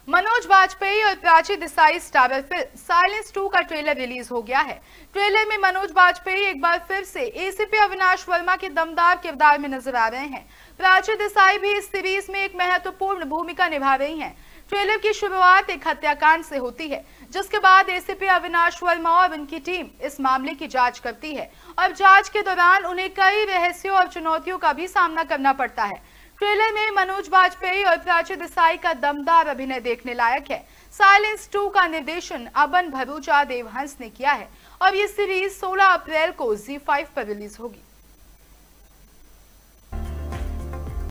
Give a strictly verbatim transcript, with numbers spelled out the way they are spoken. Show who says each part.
Speaker 1: मनोज वाजपेयी और Prachi Desai starrer film silence two का trailer release हो गया है। ट्रेलर में मनोज वाजपेयी एक बार फिर से एसीपी अविनाश वर्मा के दमदार किरदार में नजर आ रहे हैं। प्राची देसाई भी इस सीरीज में एक महत्वपूर्ण भूमिका निभा रही हैं। ट्रेलर की शुरुआत एक हत्याकांड से होती है, जिसके बाद एसीपी अविनाश वर्मा और उनकी टीम इस मामले की जांच करती है और जांच के दौरान उन्हें कई रहस्यों और चुनौतियों का भी सामना करना पड़ता है। ट्रेलर में मनोज वाजपेयी और प्राची देसाई का दमदार अभिनय देखने लायक है। साइलेंस टू का निर्देशन अबन भरूचा देवहंस ने किया है और ये सीरीज सोलह अप्रैल को ज़ी फाइव पर रिलीज होगी।